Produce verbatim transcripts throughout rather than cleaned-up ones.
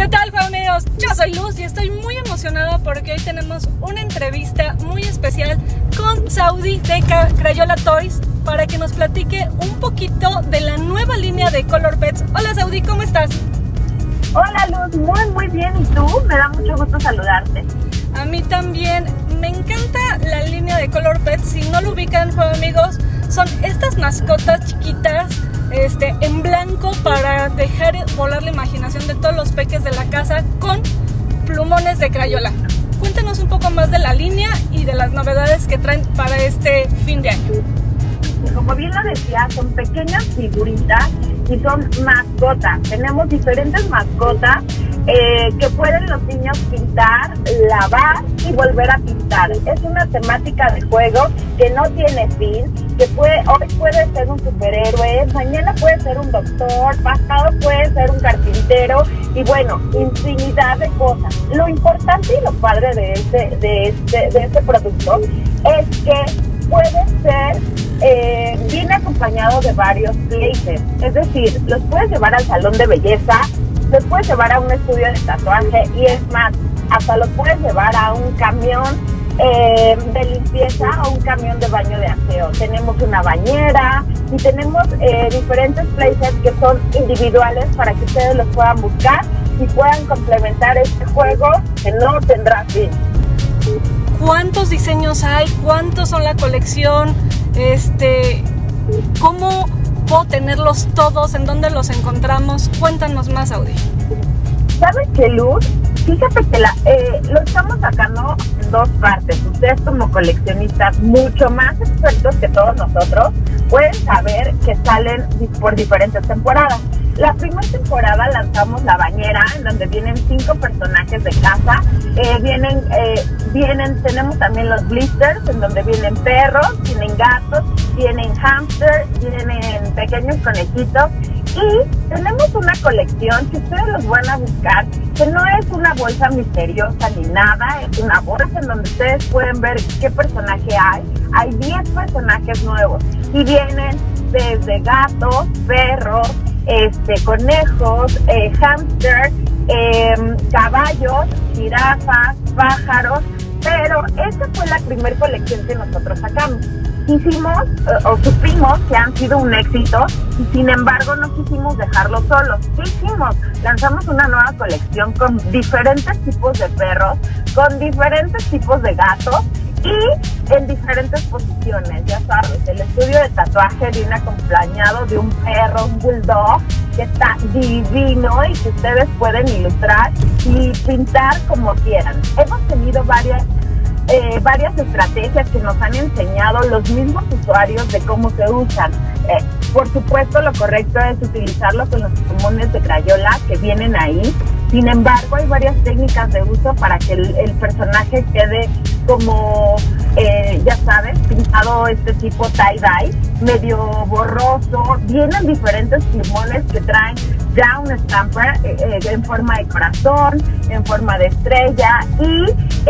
¿Qué tal, amigos? Yo soy Luz y estoy muy emocionada porque hoy tenemos una entrevista muy especial con Saudi de Crayola Toys para que nos platique un poquito de la nueva línea de Color Pets. Hola Saudi, ¿cómo estás? Hola Luz, muy muy bien, ¿y tú? Me da mucho gusto saludarte. A mí también, me encanta la línea de Color Pets. Si no lo ubican, juego amigos, son estas mascotas chiquitas este, en blanco para dejar volar la imaginación de todos los peques de la casa con plumones de Crayola. Cuéntanos un poco más de la línea y de las novedades que traen para este fin de año. Como bien lo decía, son pequeñas figuritas y son mascotas. Tenemos diferentes mascotas eh, que pueden los niños pintar, lavar y volver a pintar. Es una temática de juego que no tiene fin, que puede, hoy puede ser un superhéroe, mañana puede ser un doctor, pasado puede ser un carpintero y bueno, infinidad de cosas. Lo importante y lo padre de este, de este, de este producto es que puede ser, eh, viene acompañado de varios places, es decir, los puedes llevar al salón de belleza, los puedes llevar a un estudio de tatuaje y es más, hasta los puedes llevar a un camión eh, de limpieza o un camión de baño de aseo. Tenemos una bañera y tenemos eh, diferentes places que son individuales para que ustedes los puedan buscar y puedan complementar este juego que no tendrá fin. ¿Cuántos diseños hay? ¿Cuántos son la colección? Este, ¿cómo puedo tenerlos todos? ¿En dónde los encontramos? Cuéntanos más, Saudi. ¿Sabes qué, Luz? Fíjate que la, eh, lo estamos sacando en dos partes. Ustedes como coleccionistas mucho más expertos que todos nosotros pueden saber que salen por diferentes temporadas. La primera temporada lanzamos la bañera, en donde vienen cinco personajes de casa. Eh, vienen, eh, vienen, tenemos también los blisters, en donde vienen perros, vienen gatos, vienen hamsters, vienen pequeños conejitos. Y tenemos una colección que ustedes los van a buscar, que no es una bolsa misteriosa ni nada, es una bolsa en donde ustedes pueden ver qué personaje hay. Hay diez personajes nuevos y vienen desde gatos, perros, este, conejos, eh, hámster, eh, caballos, jirafas, pájaros, pero esa fue la primera colección que nosotros sacamos. Hicimos eh, o supimos que han sido un éxito y sin embargo no quisimos dejarlo solos. ¿Qué hicimos? Lanzamos una nueva colección con diferentes tipos de perros, con diferentes tipos de gatos y en diferentes posiciones. Ya sabes, el estudio de tatuaje viene acompañado de un perro, un bulldog, que está divino y que ustedes pueden ilustrar y pintar como quieran. Hemos tenido varias Eh, varias estrategias que nos han enseñado los mismos usuarios de cómo se usan. Eh, por supuesto, lo correcto es utilizarlo con los plumones de Crayola que vienen ahí. Sin embargo, hay varias técnicas de uso para que el, el personaje quede como, eh, ya sabes, pintado este tipo tie-dye, medio borroso. Vienen diferentes plumones que traen ya un stamper eh, eh, en forma de corazón, en forma de estrella y,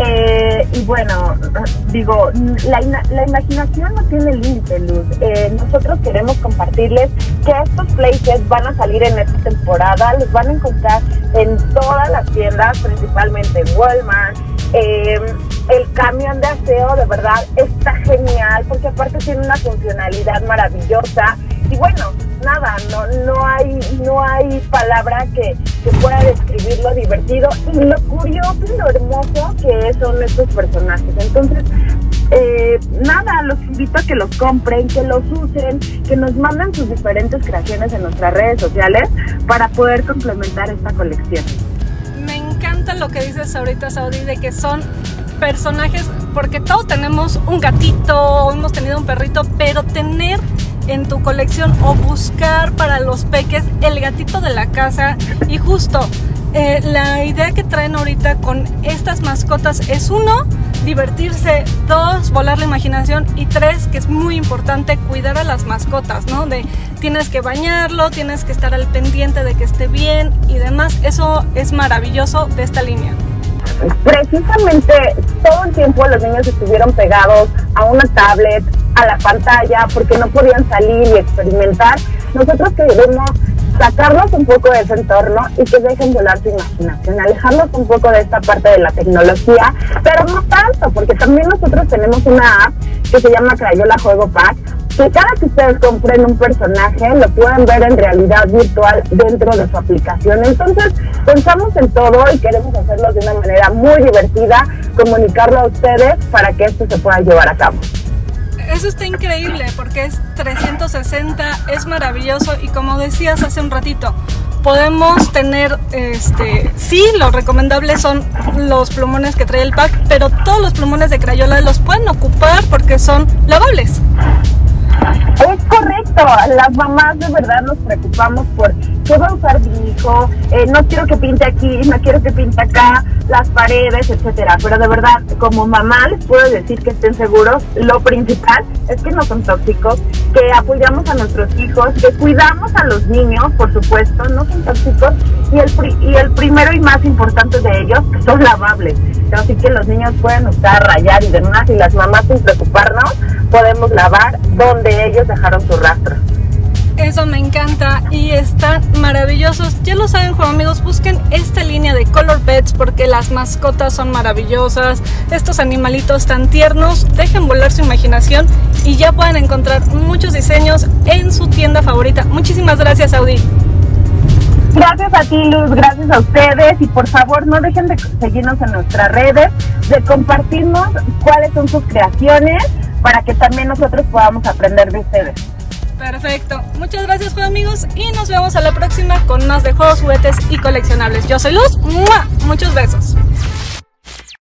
eh, y bueno, digo, la, la imaginación no tiene límite, Luz. Eh, nosotros queremos compartirles que estos places van a salir en esta temporada, los van a encontrar en todas las tiendas, principalmente en Walmart. Eh, el camión de aseo de verdad está genial porque aparte tiene una funcionalidad maravillosa y bueno, nada, no, no hay no hay palabra que, que pueda describir lo divertido y lo curioso y lo hermoso que son estos personajes. Entonces, eh, nada, los invito a que los compren, que los usen, que nos manden sus diferentes creaciones en nuestras redes sociales para poder complementar esta colección. Me encanta lo que dices ahorita, Saudi, de que son personajes, porque todos tenemos un gatito, hemos tenido un perrito, pero tener en tu colección o buscar para los peques el gatito de la casa y justo eh, la idea que traen ahorita con estas mascotas es uno, divertirse, dos, volar la imaginación y tres, que es muy importante, cuidar a las mascotas, ¿no? De tienes que bañarlo, tienes que estar al pendiente de que esté bien y demás. Eso es maravilloso de esta línea. Precisamente todo el tiempo los niños estuvieron pegados a una tablet, a la pantalla, porque no podían salir y experimentar. Nosotros queremos sacarlos un poco de ese entorno y que dejen volar su imaginación, alejarlos un poco de esta parte de la tecnología, pero no tanto, porque también nosotros tenemos una app que se llama Crayola Juego Pack, que cada que ustedes compren un personaje lo pueden ver en realidad virtual dentro de su aplicación. Entonces pensamos en todo y queremos hacerlo de una manera muy divertida, comunicarlo a ustedes para que esto se pueda llevar a cabo. Eso está increíble porque es trescientos sesenta, es maravilloso y como decías hace un ratito, podemos tener, este, sí, lo recomendable son los plumones que trae el pack, pero todos los plumones de Crayola los pueden ocupar porque son lavables. Es correcto, las mamás de verdad nos preocupamos por qué va a usar mi hijo, eh, no quiero que pinte aquí, no quiero que pinte acá, las paredes, etcétera. Pero de verdad, como mamá les puedo decir que estén seguros, lo principal es que no son tóxicos, que apoyamos a nuestros hijos, que cuidamos a los niños, por supuesto, no son tóxicos, y el, pri y el primero y más importante de ellos, que son lavables. Así que los niños pueden usar, rayar y demás, y las mamás sin preocuparnos podemos lavar donde ellos dejaron su rastro. Eso me encanta y están maravillosos. Ya lo saben, juego amigos, busquen esta línea de Color Pets porque las mascotas son maravillosas. Estos animalitos tan tiernos, dejen volar su imaginación y ya pueden encontrar muchos diseños en su tienda favorita. Muchísimas gracias, Audi. Gracias a ti, Luz, gracias a ustedes y por favor no dejen de seguirnos en nuestras redes, de compartirnos cuáles son sus creaciones para que también nosotros podamos aprender de ustedes. Perfecto, muchas gracias juego amigos y nos vemos a la próxima con más de juegos, juguetes y coleccionables. Yo soy Luz, ¡mua! Muchos besos.